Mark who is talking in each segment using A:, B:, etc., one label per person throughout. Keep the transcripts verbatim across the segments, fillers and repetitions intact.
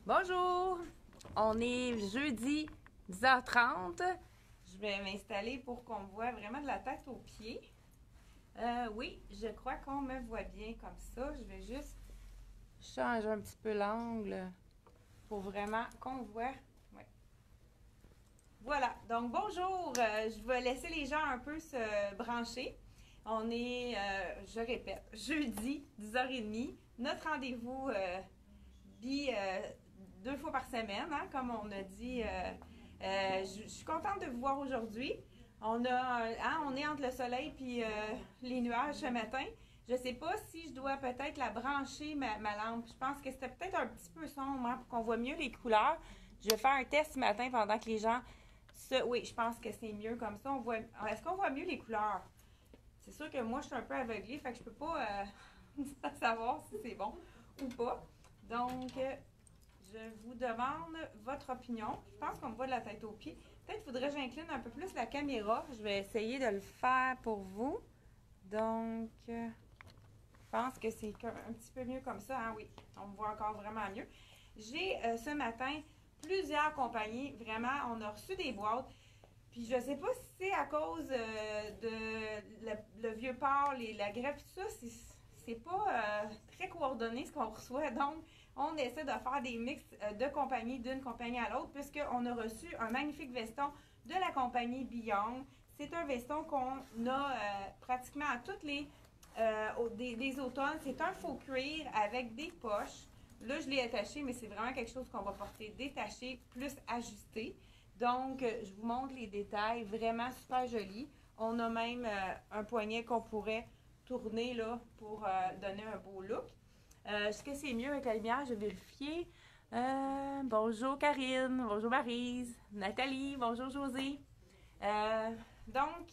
A: Bonjour! On est jeudi dix heures trente. Je vais m'installer pour qu'on me voit vraiment de la tête aux pieds. Euh, oui, je crois qu'on me voit bien comme ça. Je vais juste changer un petit peu l'angle pour vraiment qu'on voit. Ouais. Voilà, donc bonjour! Euh, je vais laisser les gens un peu se brancher. On est, euh, je répète, jeudi dix heures trente. Notre rendez-vous euh, bi, euh, deux fois par semaine, hein, comme on a dit. Euh, euh, je, je suis contente de vous voir aujourd'hui. On a, hein, on est entre le soleil et euh, les nuages ce matin. Je ne sais pas si je dois peut-être la brancher, ma, ma lampe. Je pense que c'était peut-être un petit peu sombre hein, pour qu'on voit mieux les couleurs. Je vais faire un test ce matin pendant que les gens se... Oui, je pense que c'est mieux comme ça. On voit... Est-ce qu'on voit mieux les couleurs? C'est sûr que moi, je suis un peu aveuglée, fait que je peux pas euh, savoir si c'est bon ou pas. Donc, je vous demande votre opinion. Je pense qu'on me voit de la tête aux pieds. Peut-être faudrait que j'incline un peu plus la caméra. Je vais essayer de le faire pour vous. Donc, je pense que c'est un petit peu mieux comme ça. Hein? Oui, on me voit encore vraiment mieux. J'ai euh, ce matin plusieurs compagnies. Vraiment, on a reçu des boîtes. Puis je sais pas si c'est à cause euh, de le, le vieux port, les, la greffe, tout ça, c'est pas euh, très coordonné ce qu'on reçoit. Donc, on essaie de faire des mix euh, de compagnies, d'une compagnie à l'autre, puisqu'on a reçu un magnifique veston de la compagnie Beyond. C'est un veston qu'on a euh, pratiquement à toutes les euh, des, des automnes. C'est un faux cuir avec des poches. Là, je l'ai attaché, mais c'est vraiment quelque chose qu'on va porter détaché, plus ajusté. Donc, je vous montre les détails, vraiment super jolis. On a même euh, un poignet qu'on pourrait tourner là pour euh, donner un beau look. Euh, Est-ce que c'est mieux avec la lumière? Je vais vérifier. Euh, bonjour Karine, bonjour Maryse, Nathalie, bonjour José. Euh, donc,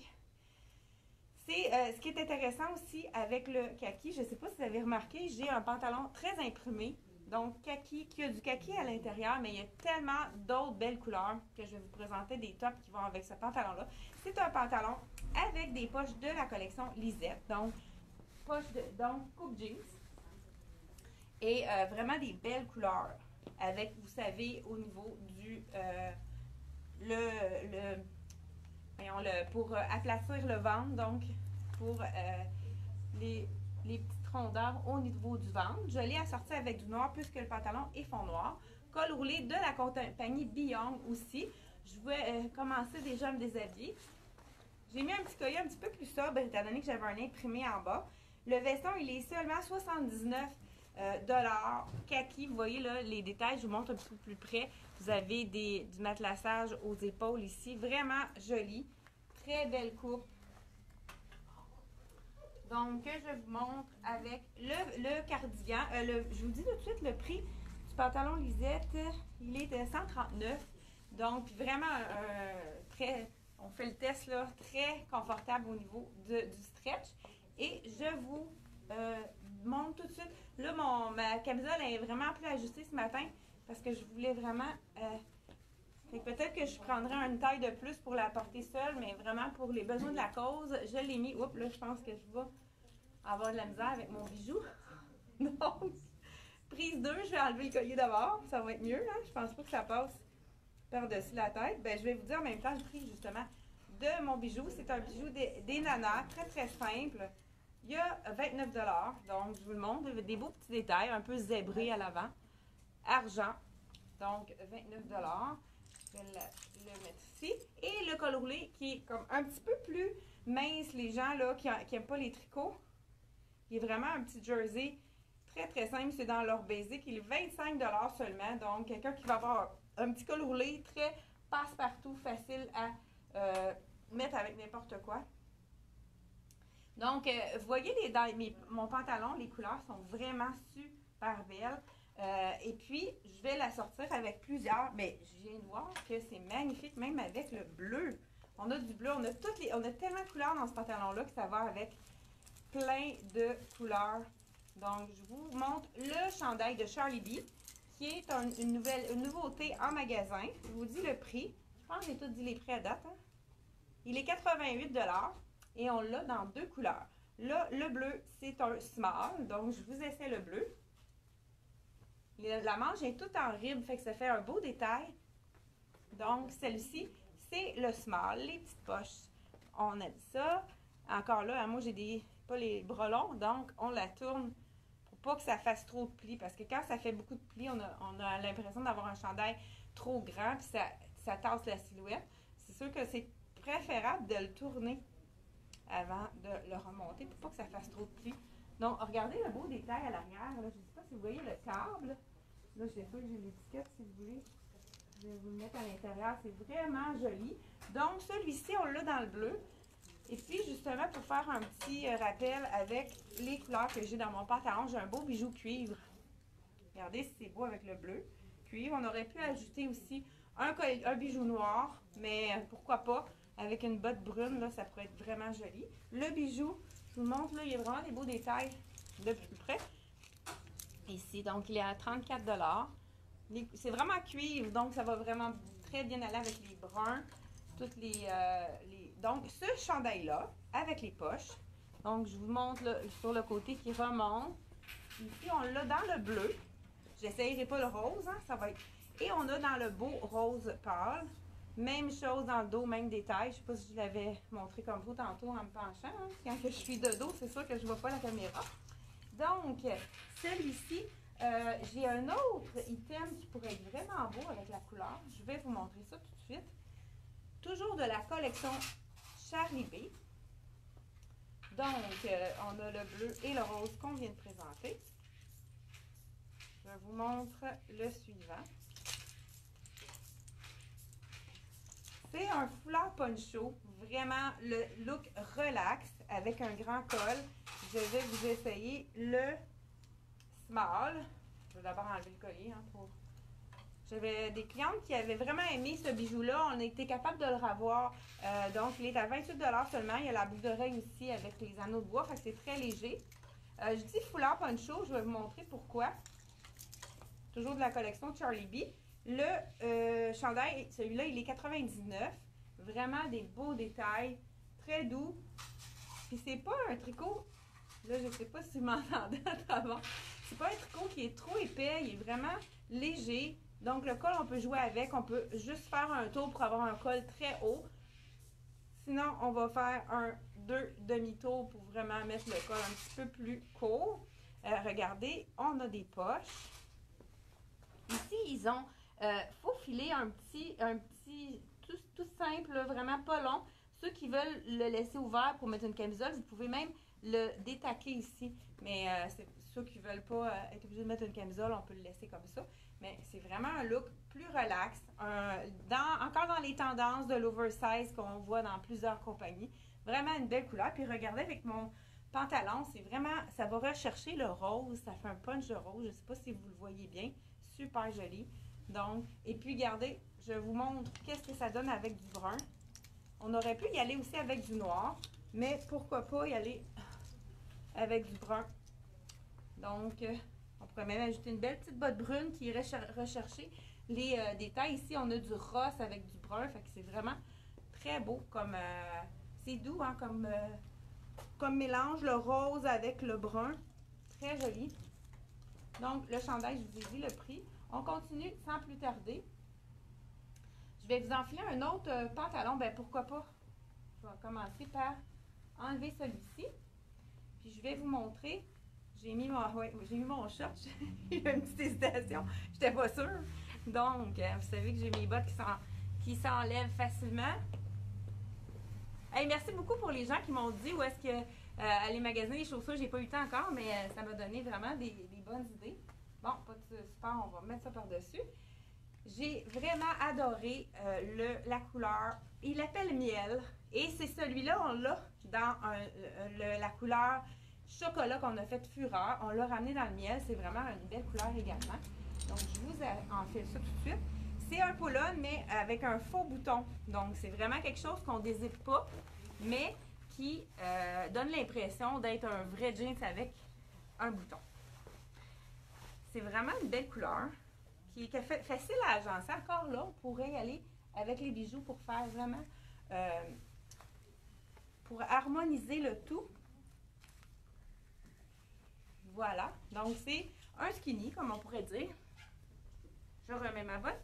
A: c'est euh, ce qui est intéressant aussi avec le kaki. Je ne sais pas si vous avez remarqué, j'ai un pantalon très imprimé. Donc, kaki, qui a du kaki à l'intérieur, mais il y a tellement d'autres belles couleurs que je vais vous présenter des tops qui vont avec ce pantalon-là. C'est un pantalon avec des poches de la collection Lisette. Donc, poche de, donc coupe jeans. Et euh, vraiment des belles couleurs. Avec, vous savez, au niveau du... Euh, le, le, voyons, le, pour euh, aplatir le ventre, donc pour euh, les, les petites rondeurs au niveau du ventre. Je l'ai assorti avec du noir puisque le pantalon est fond noir. Col roulé de la compagnie Beyond aussi. Je vais euh, commencer déjà à me déshabiller. J'ai mis un petit collier un petit peu plus sobre étant donné que j'avais un imprimé en bas. Le veston, il est seulement soixante-dix-neuf euh, dollars kaki. Vous voyez là, les détails, je vous montre un petit peu plus près. Vous avez des, du matelassage aux épaules ici. Vraiment joli. Très belle coupe. Donc, je vous montre avec le, le cardigan. Euh, le, je vous dis tout de suite le prix du pantalon Lisette. Il est de cent trente-neuf. Donc, vraiment, euh, très, on fait le test là, très confortable au niveau de, du stretch. Et je vous euh, montre tout de suite. Là, mon, ma camisole est vraiment plus ajustée ce matin parce que je voulais vraiment... Euh, peut-être que je prendrais une taille de plus pour la porter seule, mais vraiment pour les besoins de la cause, je l'ai mis. Oups, là, je pense que je vais avoir de la misère avec mon bijou. Donc, prise deux, je vais enlever le collier d'abord. Ça va être mieux, là. Je pense pas que ça passe par-dessus la tête. Ben, je vais vous dire en même temps le prix, justement, de mon bijou. C'est un bijou des, des nanas, très, très simple. Il y a vingt-neuf dollars. Donc, je vous le montre. Des beaux petits détails, un peu zébrés à l'avant. Argent. Donc, vingt-neuf dollars. Je vais le, le mettre ici. Et le col roulé qui est comme un petit peu plus mince, les gens là qui n'aiment pas les tricots. Il est vraiment un petit jersey très très simple. C'est dans leur basic. Il est vingt-cinq dollars seulement. Donc, quelqu'un qui va avoir un petit col roulé très passe-partout, facile à euh, mettre avec n'importe quoi. Donc, euh, vous voyez les, dans mes, mon pantalon, les couleurs sont vraiment super belles. Euh, et puis, je vais la sortir avec plusieurs. Mais je viens de voir que c'est magnifique, même avec le bleu. On a du bleu, on a toutes les, on a tellement de couleurs dans ce pantalon-là que ça va avec plein de couleurs. Donc, je vous montre le chandail de Charlie B, qui est un, une, nouvelle, une nouveauté en magasin. Je vous dis le prix. Je pense que j'ai tout dit les prix à date. Hein? Il est quatre-vingt-huit dollars et on l'a dans deux couleurs. Là, le bleu, c'est un small. Donc, je vous essaie le bleu. Il La manche est toute en ribe, fait que ça fait un beau détail. Donc, celle-ci, c'est le small, les petites poches. On aime ça. Encore là, moi, j'ai des pas les bras longs, donc on la tourne pour pas que ça fasse trop de plis. Parce que quand ça fait beaucoup de plis, on a, on a l'impression d'avoir un chandail trop grand, puis ça, ça tasse la silhouette. C'est sûr que c'est préférable de le tourner avant de le remonter pour pas que ça fasse trop de plis. Donc, regardez le beau détail à l'arrière. Je ne sais pas si vous voyez le câble. Là, je sais pas que j'ai l'étiquette si vous voulez. Je vais vous le mettre à l'intérieur. C'est vraiment joli. Donc, celui-ci, on l'a dans le bleu. Et puis, justement, pour faire un petit rappel avec les couleurs que j'ai dans mon pantalon, j'ai un beau bijou cuivre. Regardez si c'est beau avec le bleu. Cuivre. On aurait pu ajouter aussi un, un bijou noir, mais pourquoi pas, avec une botte brune, là, ça pourrait être vraiment joli. Le bijou, je vous montre, là, il y a vraiment des beaux détails de plus près. Ici, donc, il est à trente-quatre dollars. C'est vraiment cuivre, donc ça va vraiment très bien aller avec les bruns. Toutes les, euh, les... Donc, ce chandail-là, avec les poches. Donc, je vous montre là, sur le côté qui remonte. Ici, on l'a dans le bleu. J'essayerai pas le rose, hein, ça va être... Et on a dans le beau rose pâle. Même chose dans le dos, même détail. Je sais pas si je l'avais montré comme vous tantôt en me penchant. Hein. Quand je suis de dos, c'est sûr que je vois pas la caméra. Donc, celui-ci, euh, j'ai un autre item qui pourrait être vraiment beau avec la couleur. Je vais vous montrer ça tout de suite. Toujours de la collection Charlie B. Donc, euh, on a le bleu et le rose qu'on vient de présenter. Je vous montre le suivant. C'est un foulard poncho, vraiment le look relax avec un grand col. Je vais vous essayer le small. Je vais d'abord enlever le collier. Hein, pour... J'avais des clientes qui avaient vraiment aimé ce bijou-là. On a été capable de le revoir. Euh, donc, il est à vingt-huit dollars seulement. Il y a la boucle d'oreille aussi avec les anneaux de bois. Fait que c'est très léger. Euh, je dis foulard poncho. Je vais vous montrer pourquoi. Toujours de la collection Charlie B. Le euh, chandail, celui-là, il est quatre-vingt-dix-neuf. Vraiment des beaux détails. Très doux. Puis c'est pas un tricot. Là, je sais pas si vous m'entendez avant. C'est pas un tricot qui est trop épais. Il est vraiment léger. Donc, le col, on peut jouer avec. On peut juste faire un tour pour avoir un col très haut. Sinon, on va faire un deux demi-tours pour vraiment mettre le col un petit peu plus court. Euh, regardez, on a des poches. Ici, ils ont euh, faufilé un petit, un petit tout, tout simple, là, vraiment pas long. Ceux qui veulent le laisser ouvert pour mettre une camisole, vous pouvez même le détaquer ici. Mais euh, c'est ceux qui ne veulent pas euh, être obligés de mettre une camisole, on peut le laisser comme ça. Mais c'est vraiment un look plus relax. Un, dans, encore dans les tendances de l'oversize qu'on voit dans plusieurs compagnies. Vraiment une belle couleur. Puis regardez avec mon pantalon, c'est vraiment, ça va rechercher le rose. Ça fait un punch de rose. Je ne sais pas si vous le voyez bien. Super joli. Donc, et puis regardez, je vous montre qu'est-ce que ça donne avec du brun. On aurait pu y aller aussi avec du noir, mais pourquoi pas y aller avec du brun. Donc, euh, on pourrait même ajouter une belle petite botte brune qui irait rechercher les euh, détails. Ici, on a du rosse avec du brun, fait que c'est vraiment très beau. Comme euh, c'est doux, hein, comme, euh, comme mélange, le rose avec le brun. Très joli. Donc, le chandail, je vous ai dit le prix. On continue sans plus tarder. Je vais vous enfiler un autre euh, pantalon. Ben pourquoi pas? Je vais commencer par enlever celui-ci. Puis je vais vous montrer. J'ai mis mon, ouais, j'ai mis mon short. J'ai eu une petite hésitation. Je n'étais pas sûre. Donc, euh, vous savez que j'ai mes bottes qui s'enlèvent facilement. Hey, merci beaucoup pour les gens qui m'ont dit où est-ce que euh, aller magasiner les chaussures. J'ai pas eu le temps encore, mais euh, ça m'a donné vraiment des, des bonnes idées. Bon, pas de support, on va mettre ça par-dessus. J'ai vraiment adoré euh, le, la couleur. Il l'appelle miel. Et c'est celui-là, on l'a dans un, le, la couleur chocolat qu'on a fait fureur. On l'a ramené dans le miel. C'est vraiment une belle couleur également. Donc, je vous enfile ça tout de suite. C'est un pull-on, mais avec un faux bouton. Donc, c'est vraiment quelque chose qu'on ne désire pas, mais qui euh, donne l'impression d'être un vrai jeans avec un bouton. C'est vraiment une belle couleur qui est facile à agencer. Encore là, on pourrait y aller avec les bijoux pour faire vraiment, euh, pour harmoniser le tout. Voilà. Donc, c'est un skinny, comme on pourrait dire. Je remets ma botte.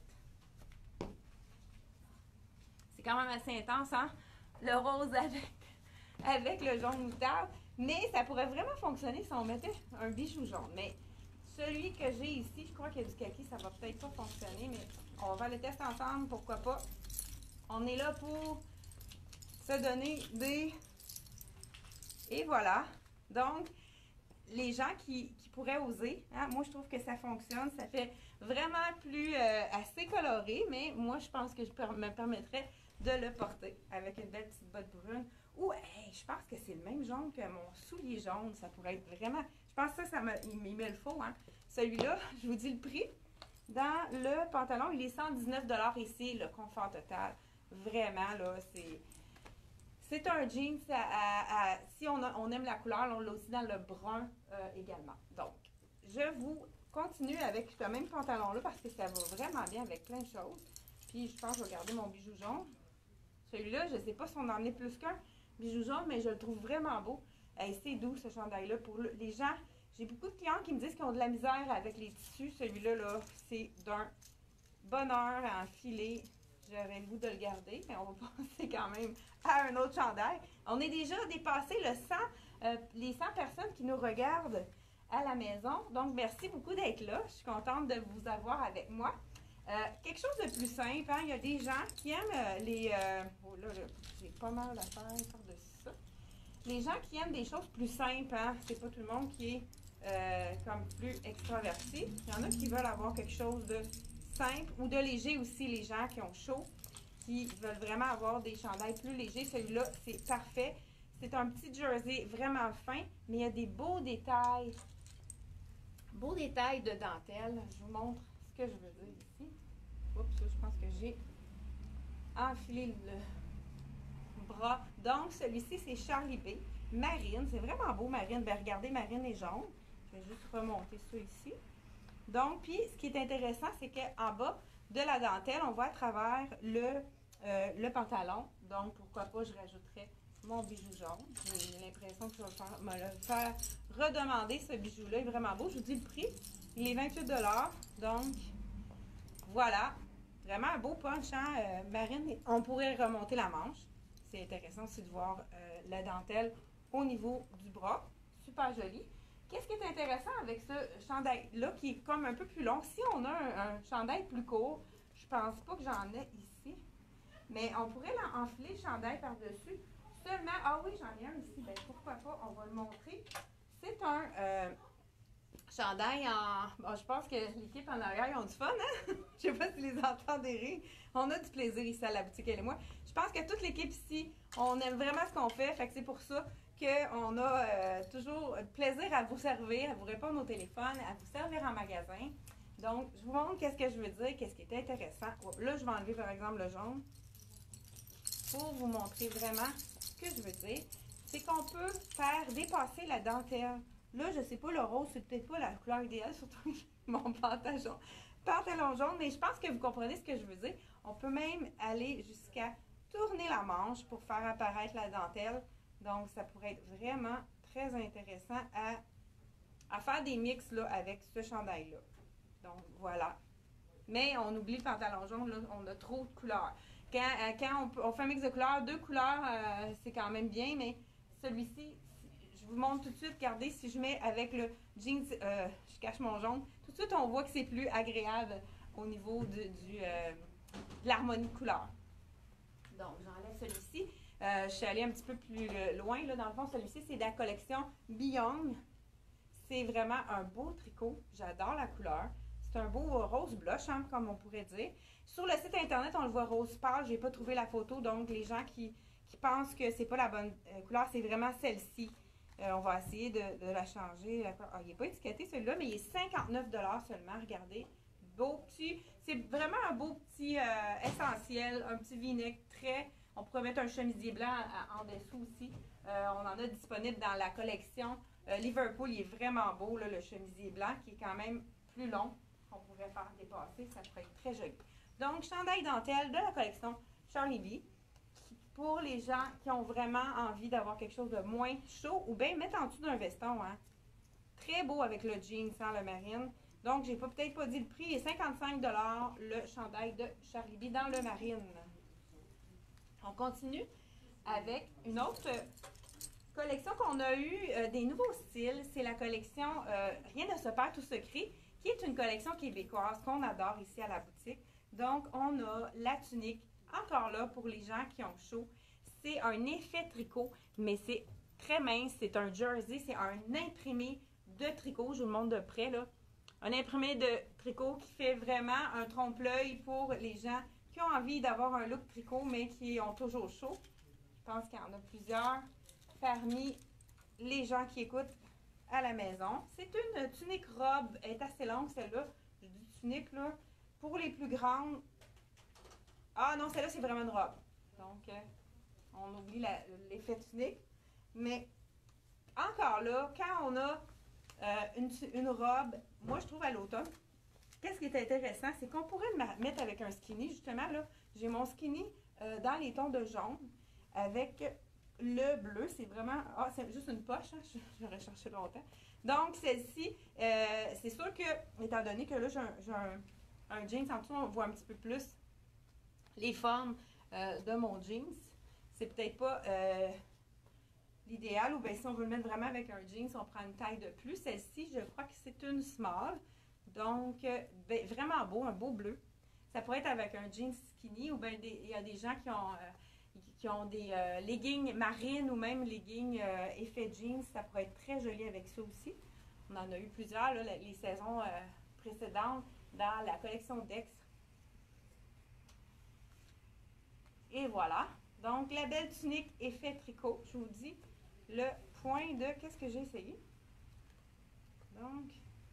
A: C'est quand même assez intense, hein? Le rose avec, avec le jaune moutarde. Mais ça pourrait vraiment fonctionner si on mettait un bijou jaune. Mais celui que j'ai ici, je crois qu'il y a du kaki, ça va peut-être pas fonctionner, mais on va faire le test ensemble, pourquoi pas. On est là pour se donner des... Et voilà. Donc, les gens qui, qui pourraient oser, hein, moi je trouve que ça fonctionne, ça fait vraiment plus euh, assez coloré, mais moi je pense que je per me permettrais de le porter avec une belle petite botte brune. Ou, hey, je pense que c'est le même jaune que mon soulier jaune, ça pourrait être vraiment, je pense que ça, ça me, il me le faut, hein. Celui-là, je vous dis le prix, dans le pantalon, il est cent dix-neuf dollars ici, le confort total, vraiment là, c'est... C'est un jeans, à, à, à, si on, a, on aime la couleur, on l'a aussi dans le brun euh, également. Donc, je vous continue avec ce même pantalon-là parce que ça va vraiment bien avec plein de choses. Puis, je pense que je vais garder mon bijou jaune. Celui-là, je ne sais pas si on en est plus qu'un bijou jaune, mais je le trouve vraiment beau. Et c'est doux, ce chandail-là. Pour le, les gens, j'ai beaucoup de clients qui me disent qu'ils ont de la misère avec les tissus. Celui-là, là, c'est d'un bonheur à enfiler. J'aurais le goût de le garder, mais on va passer quand même à un autre chandail. On est déjà dépassé le cent, euh, les cent personnes qui nous regardent à la maison. Donc, merci beaucoup d'être là. Je suis contente de vous avoir avec moi. Euh, quelque chose de plus simple, hein? Il y a des gens qui aiment euh, les... Euh, oh là, là j'ai pas mal à faire par-dessus ça. Les gens qui aiment des choses plus simples, hein? C'est pas tout le monde qui est euh, comme plus extraverti. Il y en a qui veulent avoir quelque chose de simple ou de léger aussi, les gens qui ont chaud, qui veulent vraiment avoir des chandails plus légers. Celui-là, c'est parfait. C'est un petit jersey vraiment fin, mais il y a des beaux détails, beaux détails de dentelle. Je vous montre ce que je veux dire ici. Oups, je pense que j'ai enfilé le bras. Donc, celui-ci, c'est Charlie B. Marine, c'est vraiment beau, Marine. Ben, regardez, Marine est jaune. Je vais juste remonter ça ici. Donc, puis, ce qui est intéressant, c'est qu'en bas de la dentelle, on voit à travers le, euh, le pantalon. Donc, pourquoi pas, je rajouterais mon bijou jaune. J'ai l'impression que je vais faire, me le faire redemander. Ce bijou-là est vraiment beau. Je vous dis le prix. Il est vingt-huit dollars. Donc, voilà. Vraiment un beau punch, hein, euh, Marine. On pourrait remonter la manche. C'est intéressant aussi de voir euh, la dentelle au niveau du bras. Super joli. Qu'est-ce qui est intéressant avec ce chandail-là qui est comme un peu plus long? Si on a un, un chandail plus court, je pense pas que j'en ai ici, mais on pourrait enfiler le chandail par-dessus. Seulement, ah oui, j'en ai un ici, ben pourquoi pas, on va le montrer. C'est un euh, chandail en... Bon, je pense que l'équipe en arrière, ils ont du fun, hein? Je sais pas si les entendez rire. On a du plaisir ici à la boutique, elle et moi. Je pense que toute l'équipe ici, on aime vraiment ce qu'on fait, fait que c'est pour ça qu'on a euh, toujours plaisir à vous servir, à vous répondre au téléphone, à vous servir en magasin. Donc, je vous montre qu'est-ce que je veux dire, qu'est-ce qui est intéressant. Oh, là, je vais enlever par exemple le jaune pour vous montrer vraiment ce que je veux dire. C'est qu'on peut faire dépasser la dentelle. Là, je sais pas, le rose, c'est peut-être pas la couleur idéale, surtout mon pantalon, pantalon jaune, mais je pense que vous comprenez ce que je veux dire. On peut même aller jusqu'à tourner la manche pour faire apparaître la dentelle. Donc, ça pourrait être vraiment très intéressant à, à faire des mix là, avec ce chandail-là. Donc, voilà. Mais on oublie le pantalon jaune, là, on a trop de couleurs. Quand, euh, quand on, peut, on fait un mix de couleurs, deux couleurs, euh, c'est quand même bien, mais celui-ci, je vous montre tout de suite, regardez, si je mets avec le jeans, euh, je cache mon jaune, tout de suite, on voit que c'est plus agréable au niveau de, du, euh, de l'harmonie de couleurs. Donc, j'enlève celui-ci. Euh, je suis allée un petit peu plus loin. Là, dans le fond, celui-ci, c'est de la collection Beyond. C'est vraiment un beau tricot. J'adore la couleur. C'est un beau rose blush, hein, comme on pourrait dire. Sur le site internet, on le voit rose pâle. Je n'ai pas trouvé la photo. Donc, les gens qui, qui pensent que c'est pas la bonne euh, couleur, c'est vraiment celle-ci. Euh, on va essayer de, de la changer. Ah, il n'est pas étiqueté celui-là, mais il est cinquante-neuf dollars seulement. Regardez. Beau petit. C'est vraiment un beau petit euh, essentiel. Un petit v-neck très... On pourrait mettre un chemisier blanc en dessous aussi. Euh, on en a disponible dans la collection euh, Liverpool. Il est vraiment beau, là, le chemisier blanc, qui est quand même plus long. On pourrait faire dépasser. Ça pourrait être très joli. Donc, chandail dentelle de la collection Charlie B. Pour les gens qui ont vraiment envie d'avoir quelque chose de moins chaud ou bien mettre en dessous d'un veston. Hein. Très beau avec le jean sans le marine. Donc, j'ai pas peut-être pas dit le prix. Il est cinquante-cinq dollars le chandail de Charlie B dans le marine. On continue avec une autre collection qu'on a eue, euh, des nouveaux styles. C'est la collection euh, Rien ne se perd, tout se crée, qui est une collection québécoise qu'on adore ici à la boutique. Donc, on a la tunique, encore là, pour les gens qui ont chaud. C'est un effet tricot, mais c'est très mince. C'est un jersey, c'est un imprimé de tricot. Je vous le montre de près, là. Un imprimé de tricot qui fait vraiment un trompe-l'œil pour les gens qui ont envie d'avoir un look tricot, mais qui ont toujours chaud. Je pense qu'il y en a plusieurs parmi les gens qui écoutent à la maison. C'est une tunique robe. Elle est assez longue, celle-là. Je dis tunique, là. Pour les plus grandes... Ah non, celle-là, c'est vraiment une robe. Donc, euh, on oublie l'effet tunique. Mais, encore là, quand on a euh, une, une robe, moi, je trouve à l'automne, qu'est-ce qui est intéressant, c'est qu'on pourrait le mettre avec un skinny. Justement, là, j'ai mon skinny euh, dans les tons de jaune avec le bleu. C'est vraiment... Ah, c'est juste une poche, hein? J'aurais cherché longtemps. Donc, celle-ci, euh, c'est sûr que, étant donné que là, j'ai un, un, un jeans en dessous, on voit un petit peu plus les formes euh, de mon jeans. C'est peut-être pas euh, l'idéal, ou bien si on veut le mettre vraiment avec un jeans, on prend une taille de plus. Celle-ci, je crois que c'est une small. Donc, euh, ben, vraiment beau, un beau bleu. Ça pourrait être avec un jeans skinny, ou bien il y a des gens qui ont, euh, qui ont des euh, leggings marines ou même leggings euh, effet jeans. Ça pourrait être très joli avec ça aussi. On en a eu plusieurs, là, les saisons euh, précédentes dans la collection Dex. Et voilà. Donc, la belle tunique effet tricot. Je vous dis le point de... Qu'est-ce que j'ai essayé? Donc...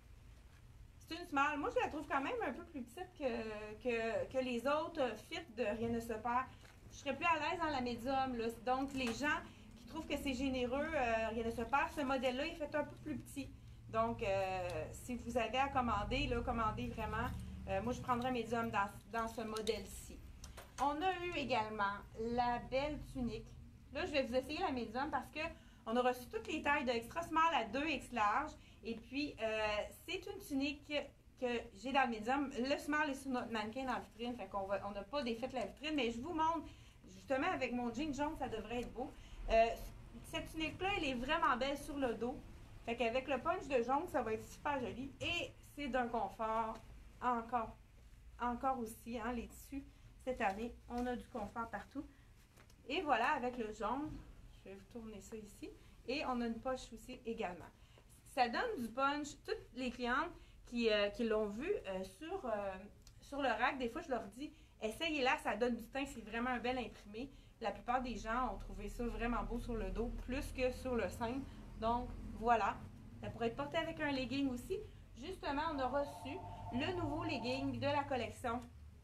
A: C'est une small. Moi, je la trouve quand même un peu plus petite que, que, que les autres fit de Rien ne se perd. Je serais plus à l'aise dans la médium, là. Donc, les gens qui trouvent que c'est généreux, euh, Rien ne se perd, ce modèle-là, il est fait un peu plus petit. Donc, euh, si vous avez à commander, là, commandez vraiment. Euh, moi, je prendrais médium dans, dans ce modèle-ci. On a eu également la belle tunique. Là, je vais vous essayer la médium parce que on a reçu toutes les tailles de extra small à deux X large. Et puis, euh, c'est une tunique que j'ai dans le médium. Le small est sur notre mannequin dans la vitrine, fait qu'on on n'a pas défait la vitrine, mais je vous montre, justement, avec mon jean jaune, ça devrait être beau. Euh, cette tunique-là, elle est vraiment belle sur le dos. Fait qu'avec le punch de jaune, ça va être super joli. Et c'est d'un confort encore, encore aussi, hein, les tissus. Cette année, on a du confort partout. Et voilà, avec le jaune, je vais vous tourner ça ici. Et on a une poche aussi également. Ça donne du punch. Toutes les clientes qui, euh, qui l'ont vu euh, sur, euh, sur le rack, des fois, je leur dis, essayez-la, ça donne du teint, c'est vraiment un bel imprimé. La plupart des gens ont trouvé ça vraiment beau sur le dos, plus que sur le sein. Donc, voilà. Ça pourrait être porté avec un legging aussi. Justement, on a reçu le nouveau legging de la collection.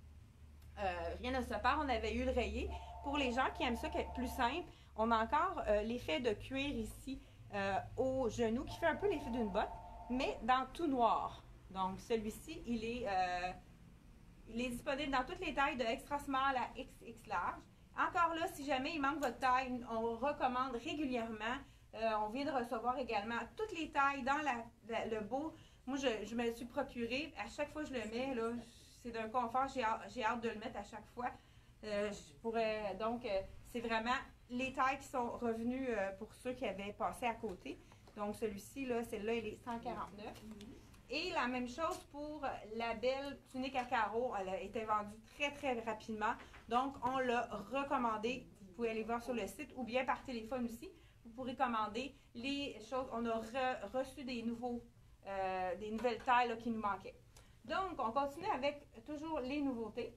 A: Euh, Rien ne se perd, on avait eu le rayé. Pour les gens qui aiment ça, qui est plus simple, on a encore euh, l'effet de cuir ici. Euh, au genou, qui fait un peu l'effet d'une botte, mais dans tout noir. Donc, celui-ci, il est euh, il est disponible dans toutes les tailles de extra small à X X large. Encore là, si jamais il manque votre taille, on recommande régulièrement. Euh, on vient de recevoir également toutes les tailles dans la, la, le beau. Moi, je, je me le suis procuré. À chaque fois que je le mets, là, c'est d'un confort. J'ai j'ai hâte de le mettre à chaque fois. Euh, je pourrais, donc, euh, c'est vraiment les tailles qui sont revenues euh, pour ceux qui avaient passé à côté. Donc, celui-ci, là, celle-là, il est cent quarante-neuf. Et la même chose pour la belle tunique à carreaux. Elle a été vendue très, très rapidement. Donc, on l'a recommandée. Vous pouvez aller voir sur le site ou bien par téléphone aussi. Vous pourrez commander les choses. On a re reçu des, nouveaux, euh, des nouvelles tailles là, qui nous manquaient. Donc, on continue avec toujours les nouveautés.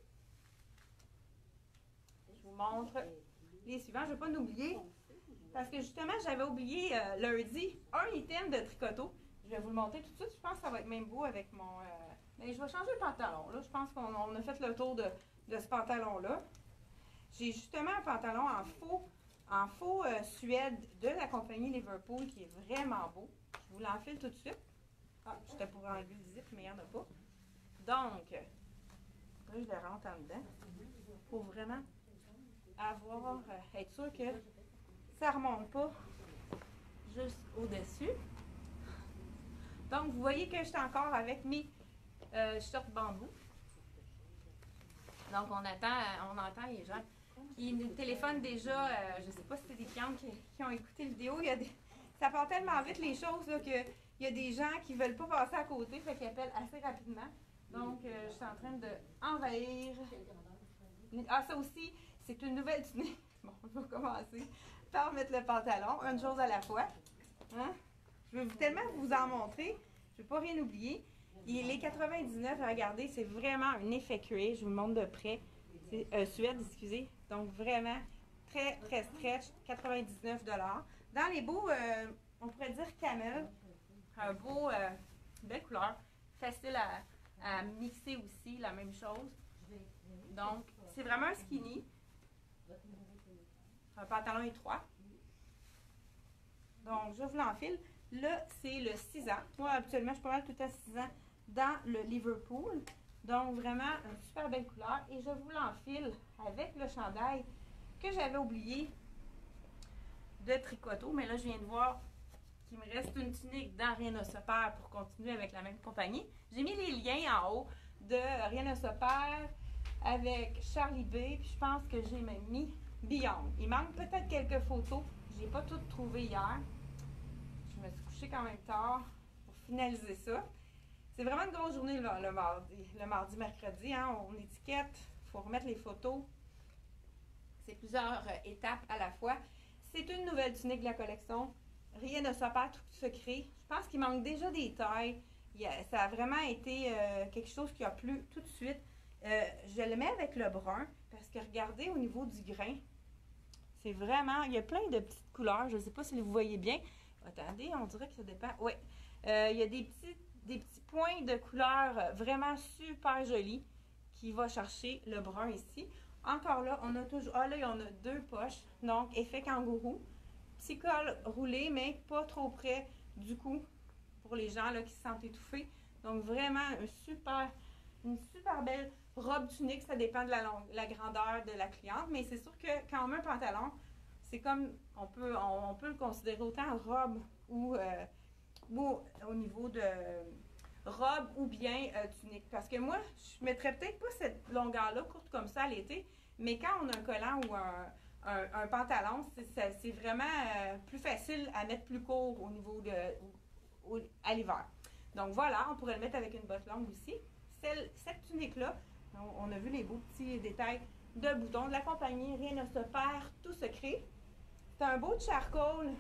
A: Je vous montre les suivants. Je ne vais pas l'oublier parce que justement, j'avais oublié euh, lundi un item de tricoto. Je vais vous le montrer tout de suite. Je pense que ça va être même beau avec mon... Euh... Mais je vais changer le pantalon. Là. Je pense qu'on a fait le tour de, de ce pantalon-là. J'ai justement un pantalon en faux, en faux euh, suède de la compagnie Liverpool qui est vraiment beau. Je vous l'enfile tout de suite. Ah, j'étais pour enlever le zip, mais il n'y en a pas. Donc, là, je le rentre en dedans pour vraiment avoir, euh, être sûr que ça ne remonte pas juste au-dessus. Donc, vous voyez que je suis encore avec mes euh, short bambou. Donc, on attend, on entend les gens qui nous téléphonent déjà. Euh, je ne sais pas si c'est des clients qui, qui ont écouté la vidéo. Il y a des, ça part tellement vite les choses là, que il y a des gens qui ne veulent pas passer à côté, fait qu'ils appellent assez rapidement. Donc, euh, je suis en train d'envahir. Ah, ça aussi, c'est une nouvelle tunique. Bon, on va commencer par mettre le pantalon, une chose à la fois. Hein? Je veux tellement vous en montrer. Je ne veux pas rien oublier. Il est quatre-vingt-dix-neuf, regardez, c'est vraiment un effet cuir. Je vous le montre de près. C'est euh, Suède, excusez. Donc, vraiment très, très stretch, quatre-vingt-dix-neuf dollars. Dans les beaux, euh, on pourrait dire camel. Un beau, euh, belle couleur. Facile à, à mixer aussi, la même chose. Donc, c'est vraiment un skinny. Un pantalon étroit. Donc, je vous l'enfile. Là, c'est le six ans. Moi, habituellement, je suis pas mal tout à six ans dans le Liverpool. Donc, vraiment, une super belle couleur. Et je vous l'enfile avec le chandail que j'avais oublié de tricoto. Mais là, je viens de voir qu'il me reste une tunique dans Rien ne se perd pour continuer avec la même compagnie. J'ai mis les liens en haut de Rien ne se perd avec Charlie B. Puis je pense que j'ai même mis Beyond. Il manque peut-être quelques photos. Je n'ai pas toutes trouvées hier. Je me suis couchée quand même tard pour finaliser ça. C'est vraiment une grosse journée le, le mardi, le mardi, mercredi. Hein, on étiquette, il faut remettre les photos. C'est plusieurs euh, étapes à la fois. C'est une nouvelle tunique de la collection. Rien ne se perd, tout se crée. Je pense qu'il manque déjà des tailles. Il a, ça a vraiment été euh, quelque chose qui a plu tout de suite. Euh, je le mets avec le brun parce que regardez au niveau du grain. C'est vraiment, il y a plein de petites couleurs. Je ne sais pas si vous voyez bien. Attendez, on dirait que ça dépend. Oui, euh, il y a des petits, des petits points de couleurs vraiment super jolis qui va chercher le brun ici. Encore là, on a toujours, ah là, on a deux poches. Donc, effet kangourou. Petit col roulé, mais pas trop près du cou pour les gens là, qui se sentent étouffés. Donc, vraiment, un super, une super belle robe tunique. Ça dépend de la, longue, la grandeur de la cliente. Mais c'est sûr que quand on met un pantalon, c'est comme, on peut, on, on peut le considérer autant robe ou, euh, ou au niveau de robe ou bien euh, tunique. Parce que moi, je mettrais peut-être pas cette longueur-là courte comme ça à l'été, mais quand on a un collant ou un, un, un pantalon, c'est vraiment euh, plus facile à mettre plus court au niveau de au, à l'hiver. Donc voilà, on pourrait le mettre avec une botte longue aussi. Celle, cette tunique-là, on, on a vu les beaux petits détails de boutons de la compagnie. Rien ne se perd, tout se crée. C'est un beau charcoal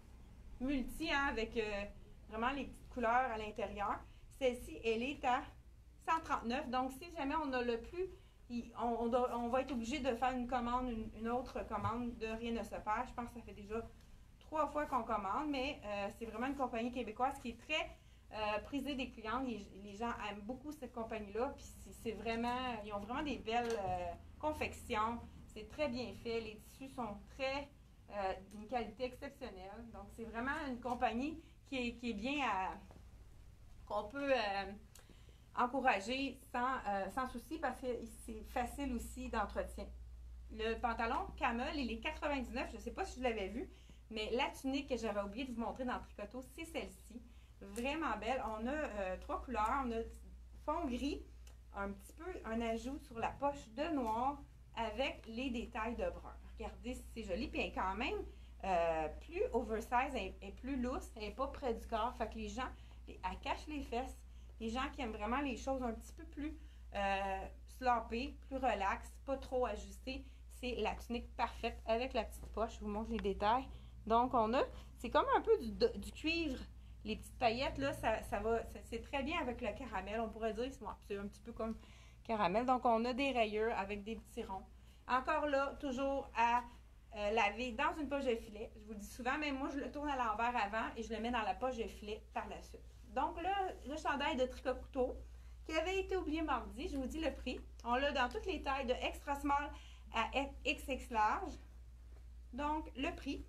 A: multi hein, avec euh, vraiment les petites couleurs à l'intérieur. Celle-ci, elle est à cent trente-neuf. Donc, si jamais on a le plus, on, on, doit, on va être obligé de faire une commande, une, une autre commande de Rien ne se perd. Je pense que ça fait déjà trois fois qu'on commande, mais euh, c'est vraiment une compagnie québécoise qui est très euh, prisée des clients. Les, les gens aiment beaucoup cette compagnie-là. Puis c'est vraiment, ils ont vraiment des belles euh, confections. C'est très bien fait. Les tissus sont très euh, d'une qualité exceptionnelle. Donc, c'est vraiment une compagnie qui est, qui est bien à qu'on peut euh, encourager sans, euh, sans souci parce que c'est facile aussi d'entretien. Le pantalon Camel, il est quatre-vingt-dix-neuf. Je ne sais pas si je l'avais vu, mais la tunique que j'avais oublié de vous montrer dans le tricoto, c'est celle-ci. Vraiment belle. On a euh, trois couleurs. On a fond gris, un petit peu un ajout sur la poche de noir avec les détails de brun. Regardez, c'est joli. Puis elle est quand même euh, plus oversize, elle est plus loose, elle n'est pas près du corps. Fait que les gens, elle cache les fesses. Les gens qui aiment vraiment les choses un petit peu plus euh, sloppées, plus relax, pas trop ajustées, c'est la tunique parfaite avec la petite poche. Je vous montre les détails. Donc, on a, c'est comme un peu du, du cuivre. Les petites paillettes, là, ça, ça va, c'est très bien avec le caramel. On pourrait dire, c'est un petit peu comme caramel. Donc, on a des rayures avec des petits ronds. Encore là, toujours à euh, laver dans une poche de filet. Je vous le dis souvent, mais moi, je le tourne à l'envers avant et je le mets dans la poche de filet par la suite. Donc là, le chandail de Tricot Couteau qui avait été oublié mardi, je vous dis le prix. On l'a dans toutes les tailles de extra small à X X large. Donc, le prix,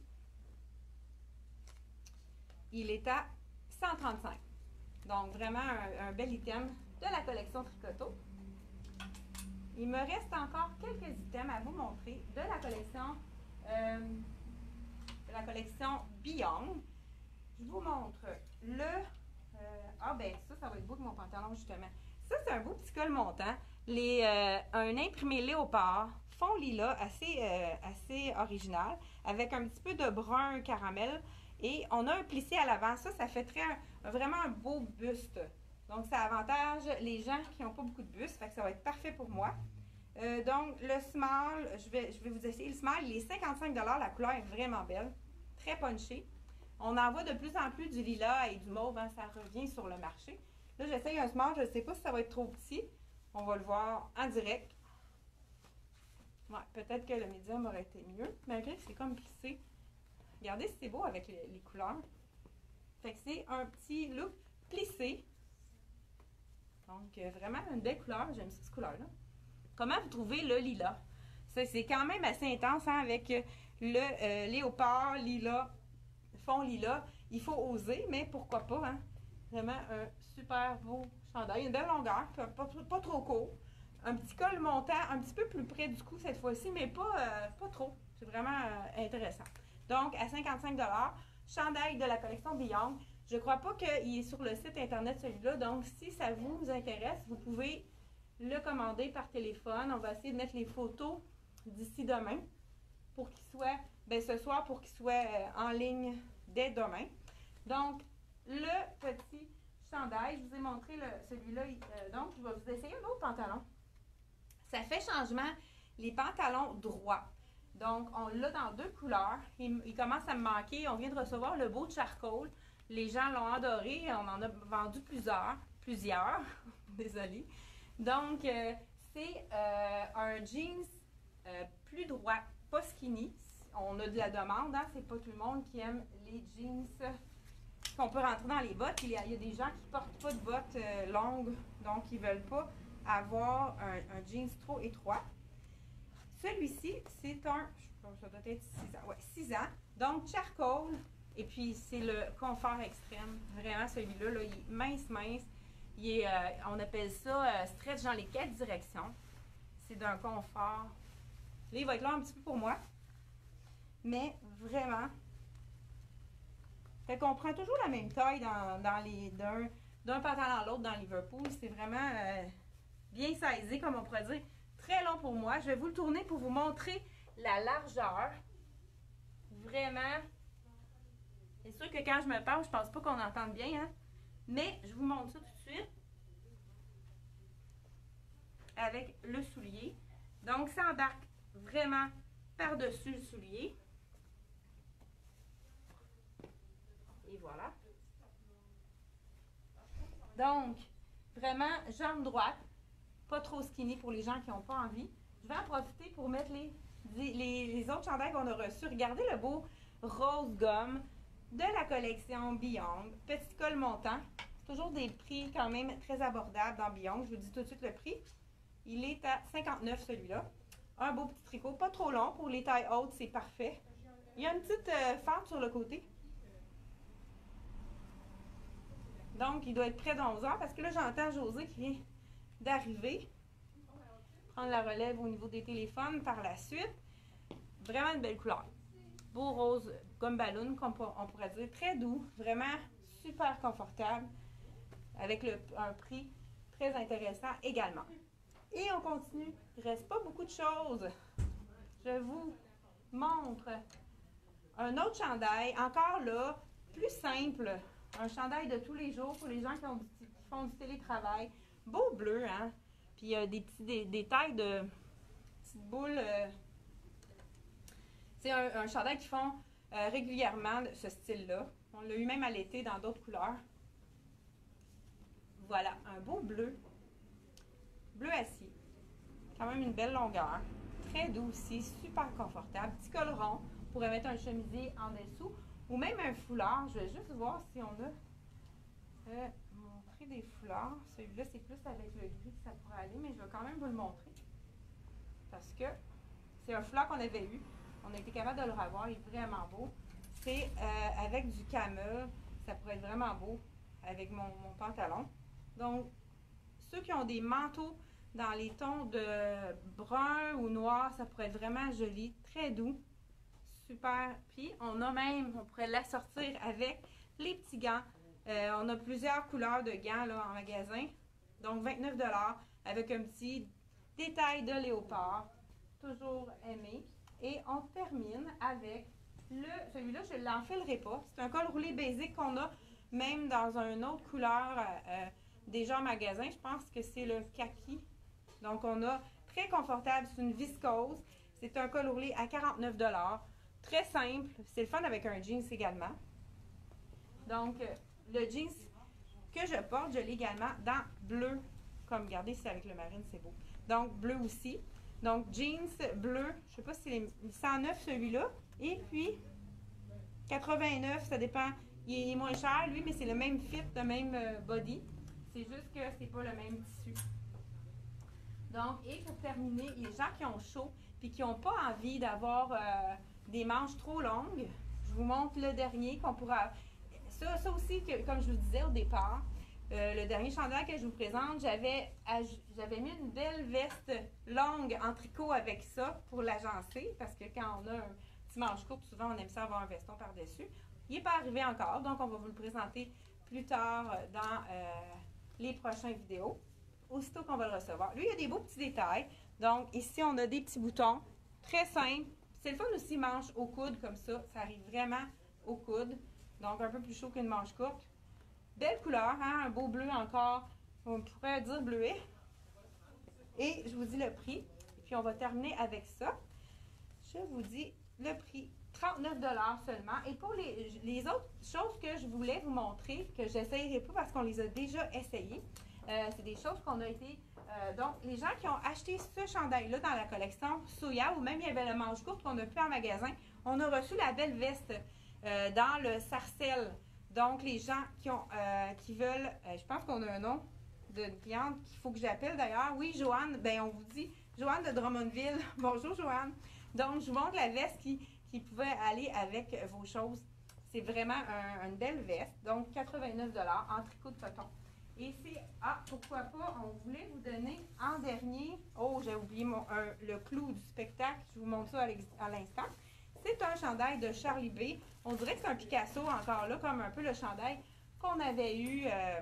A: il est à cent trente-cinq. Donc, vraiment un, un bel item de la collection Tricoto. Il me reste encore quelques items à vous montrer de la collection, euh, de la collection Beyond. Je vous montre le... Euh, ah ben ça, ça va être beau que mon pantalon justement. Ça, c'est un beau petit col montant. Les, euh, un imprimé léopard, fond lilas, assez, euh, assez original, avec un petit peu de brun caramel. Et on a un plissé à l'avant. Ça, ça fait très, vraiment un beau buste. Donc, ça avantage les gens qui n'ont pas beaucoup de buste. Fait que ça va être parfait pour moi. Euh, donc, le small, je vais, je vais vous essayer. Le small, il est cinquante-cinq dollars. La couleur est vraiment belle. Très punchée. On en voit de plus en plus du lilas et du mauve. Hein, ça revient sur le marché. Là, j'essaye un small. Je ne sais pas si ça va être trop petit. On va le voir en direct. Ouais, peut-être que le médium aurait été mieux. Malgré que c'est comme plissé. Regardez si c'est beau avec les, les couleurs. Fait que c'est un petit look plissé. Donc, euh, vraiment une belle couleur. J'aime cette couleur-là. Comment vous trouvez le lilas? C'est quand même assez intense hein, avec le euh, léopard lilas, fond lilas. Il faut oser, mais pourquoi pas. Hein? Vraiment un super beau chandail. Une belle longueur, pas, pas, pas trop court. Un petit col montant, un petit peu plus près du cou cette fois-ci, mais pas, euh, pas trop. C'est vraiment euh, intéressant. Donc, à cinquante-cinq dollars, chandail de la collection Beyond. Je ne crois pas qu'il est sur le site internet celui-là. Donc, si ça vous intéresse, vous pouvez le commander par téléphone. On va essayer de mettre les photos d'ici demain pour qu'il soit, ben ce soir, pour qu'il soit euh, en ligne dès demain. Donc, le petit chandail, je vous ai montré celui-là. Euh, donc, je vais vous essayer un autre pantalon. Ça fait changement les pantalons droits. Donc, on l'a dans deux couleurs. Il, il commence à me manquer. On vient de recevoir le beau charcoal. Les gens l'ont adoré. On en a vendu plusieurs. Plusieurs. Désolée. Donc, euh, c'est euh, un jeans euh, plus droit, pas skinny. On a de la demande. Hein? C'est pas tout le monde qui aime les jeans qu'on peut rentrer dans les bottes. Il y a, il y a des gens qui portent pas de bottes euh, longues. Donc, ils veulent pas avoir un, un jeans trop étroit. Celui-ci, c'est un, je pense que ça doit être six ans. Ouais, six ans. Donc, charcoal. Et puis, c'est le confort extrême. Vraiment, celui-là, là, il est mince, mince. Il est, euh, on appelle ça euh, stretch dans les quatre directions. C'est d'un confort. Là, il va être là un petit peu pour moi. Mais vraiment. Fait qu'on prend toujours la même taille dans, dans les d'un d'un pantalon à l'autre dans Liverpool. C'est vraiment euh, bien saisi, comme on pourrait dire. Très long pour moi. Je vais vous le tourner pour vous montrer la largeur. Vraiment. C'est sûr que quand je me parle, je pense pas qu'on entende bien, hein? Mais je vous montre ça tout de suite. Avec le soulier. Donc, ça embarque vraiment par-dessus le soulier. Et voilà. Donc, vraiment, jambe droite. Pas trop skinny pour les gens qui n'ont pas envie. Je vais en profiter pour mettre les, les, les autres chandails qu'on a reçus. Regardez le beau rose gomme de la collection Beyond. Petit col montant. C'est toujours des prix quand même très abordables dans Beyond. Je vous dis tout de suite le prix. Il est à cinquante-neuf celui-là. Un beau petit tricot. Pas trop long. Pour les tailles hautes, c'est parfait. Il y a une petite euh, fente sur le côté. Donc, il doit être près d'onze heures parce que là, j'entends José qui vient d'arriver. Prendre la relève au niveau des téléphones par la suite. Vraiment une belle couleur. Beau rose comme ballon, comme on pourrait dire. Très doux. Vraiment super confortable. Avec le, un prix très intéressant également. Et on continue. Il ne reste pas beaucoup de choses. Je vous montre un autre chandail. Encore là, plus simple. Un chandail de tous les jours pour les gens qui, ont, qui font du télétravail. Beau bleu, hein? Puis il y a des petits des, des tailles de petites boules. Euh, c'est un, un chandail qu'ils font euh, régulièrement de ce style-là. On l'a eu même à l'été dans d'autres couleurs. Voilà, un beau bleu. Bleu acier. Quand même une belle longueur. Très doux aussi, super confortable. Petit col rond. On pourrait mettre un chemisier en dessous. Ou même un foulard. Je vais juste voir si on a euh, montré des foulards. Celui-là, c'est plus avec le gris que ça pourrait aller, mais je vais quand même vous le montrer. Parce que c'est un foulard qu'on avait eu. On a été capable de le revoir. Il est vraiment beau. C'est euh, avec du camel. Ça pourrait être vraiment beau avec mon, mon pantalon. Donc, ceux qui ont des manteaux dans les tons de brun ou noir, ça pourrait être vraiment joli. Très doux. Super. Puis, on a même, on pourrait l'assortir avec les petits gants. Euh, on a plusieurs couleurs de gants là, en magasin. Donc vingt-neuf dollars avec un petit détail de léopard. Toujours aimé. Et on termine avec le, celui-là, je ne l'enfilerai pas. C'est un col roulé basique qu'on a même dans une autre couleur euh, déjà en magasin. Je pense que c'est le kaki. Donc on a très confortable, c'est une viscose. C'est un col roulé à quarante-neuf dollars. Très simple. C'est le fun avec un jeans également. Donc le jeans que je porte, je l'ai également dans bleu. Comme regardez, c'est avec le marine, c'est beau. Donc bleu aussi. Donc, jeans bleu, je ne sais pas si c'est cent neuf celui-là. Et puis, quatre-vingt-neuf, ça dépend. Il est moins cher, lui, mais c'est le même fit, le même body. C'est juste que c'est pas le même tissu. Donc, et pour terminer, les gens qui ont chaud et qui n'ont pas envie d'avoir euh, des manches trop longues, je vous montre le dernier qu'on pourra... Ça, ça aussi, que, comme je vous disais au départ, Euh, le dernier chandail que je vous présente, j'avais j'avais mis une belle veste longue en tricot avec ça pour l'agencer, parce que quand on a un petit manche court, souvent on aime ça avoir un veston par-dessus. Il n'est pas arrivé encore, donc on va vous le présenter plus tard dans euh, les prochaines vidéos, aussitôt qu'on va le recevoir. Lui, il y a des beaux petits détails. Donc ici, on a des petits boutons, très simples. C'est le fun aussi, manche au coude comme ça, ça arrive vraiment au coude, donc un peu plus chaud qu'une manche courte. Belle couleur, hein? Un beau bleu encore, on pourrait dire bleuet. Et je vous dis le prix. Et puis on va terminer avec ça. Je vous dis le prix, trente-neuf dollars seulement. Et pour les, les autres choses que je voulais vous montrer, que je n'essayerai pas parce qu'on les a déjà essayées, euh, c'est des choses qu'on a été... Euh, donc, les gens qui ont acheté ce chandail-là dans la collection Soya, ou même il y avait le manche courte qu'on a plus en magasin, on a reçu la belle veste euh, dans le sarcelle. Donc, les gens qui, ont, euh, qui veulent, euh, je pense qu'on a un nom d'une cliente qu'il faut que j'appelle d'ailleurs. Oui, Joanne, bien, on vous dit, Joanne de Drummondville. Bonjour, Joanne. Donc, je vous montre la veste qui, qui pouvait aller avec vos choses. C'est vraiment un, une belle veste. Donc, quatre-vingt-neuf dollars en tricot de coton. Et c'est, ah, pourquoi pas, on voulait vous donner en dernier, oh, j'ai oublié mon, un, le clou du spectacle. Je vous montre ça à l'instant. C'est un chandail de Charlie B. On dirait que c'est un Picasso encore là, comme un peu le chandail qu'on avait eu, euh,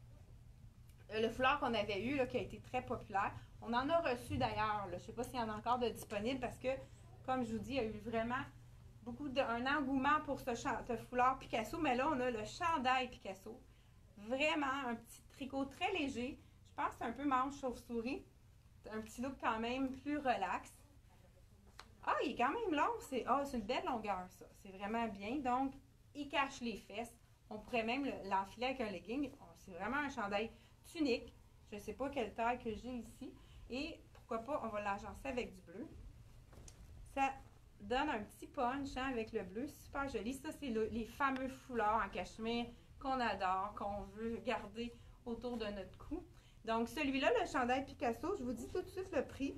A: le foulard qu'on avait eu, là, qui a été très populaire. On en a reçu d'ailleurs, je ne sais pas s'il y en a encore de disponible parce que, comme je vous dis, il y a eu vraiment beaucoup de, un engouement pour ce, ce foulard Picasso. Mais là, on a le chandail Picasso. Vraiment un petit tricot très léger. Je pense que c'est un peu manche chauve-souris. Un petit look quand même plus relax. Ah, il est quand même long. C'est oh, une belle longueur, ça. C'est vraiment bien. Donc, il cache les fesses. On pourrait même l'enfiler avec un legging. Oh, c'est vraiment un chandail tunique. Je ne sais pas quelle taille que j'ai ici. Et pourquoi pas, on va l'agencer avec du bleu. Ça donne un petit punch hein, avec le bleu. Super joli. Ça, c'est le, les fameux foulards en cachemire qu'on adore, qu'on veut garder autour de notre cou. Donc, celui-là, le chandail Picasso, je vous dis tout de suite le prix.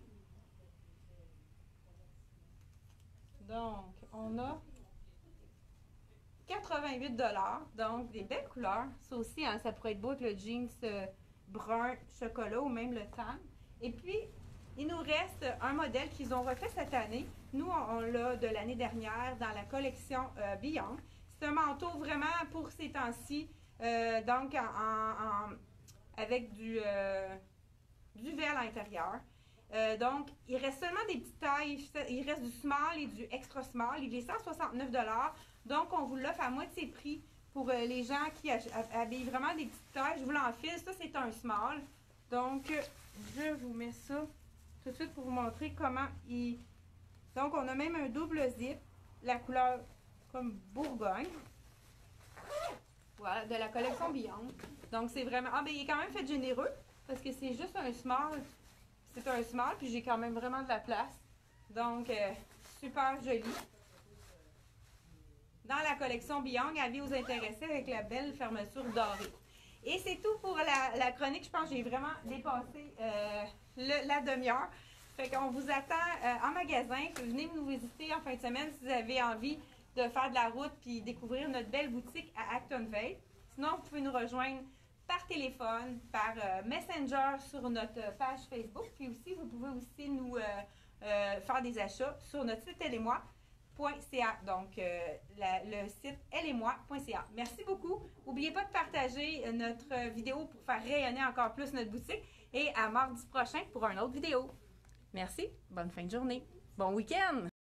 A: Donc, on a quatre-vingt-huit dollars. Donc, des belles couleurs. Ça aussi, hein, ça pourrait être beau avec le jeans euh, brun chocolat ou même le tan. Et puis, il nous reste un modèle qu'ils ont refait cette année. Nous, on, on l'a de l'année dernière dans la collection euh, Beyond. C'est un manteau vraiment pour ces temps-ci. Euh, donc, en, en, avec du, euh, du verre à l'intérieur. Euh, donc, il reste seulement des petites tailles. Il reste du small et du extra small. Il est cent soixante-neuf dollars. Donc, on vous l'offre à moitié prix pour euh, les gens qui habillent vraiment des petites tailles. Je vous l'enfile. Ça, c'est un small. Donc, je vous mets ça tout de suite pour vous montrer comment il... Donc, on a même un double zip. La couleur comme Bourgogne. Voilà, de la collection Beyond. Donc, c'est vraiment... Ah, ben il est quand même fait généreux parce que c'est juste un small. C'est un small, puis j'ai quand même vraiment de la place. Donc, euh, super joli. Dans la collection Beyond, avis aux intéressés avec la belle fermeture dorée. Et c'est tout pour la, la chronique. Je pense que j'ai vraiment dépassé euh, le, la demi-heure. Fait qu'on vous attend euh, en magasin. Venez nous visiter en fin de semaine si vous avez envie de faire de la route puis découvrir notre belle boutique à Actonville. Sinon, vous pouvez nous rejoindre par téléphone, par euh, Messenger sur notre page Facebook. Puis aussi, vous pouvez aussi nous euh, euh, faire des achats sur notre site Télémoi. point c a. Donc, euh, la, le site elle et moi point c a. Merci beaucoup. N'oubliez pas de partager notre vidéo pour faire rayonner encore plus notre boutique. Et à mardi prochain pour une autre vidéo. Merci. Bonne fin de journée. Bon week-end!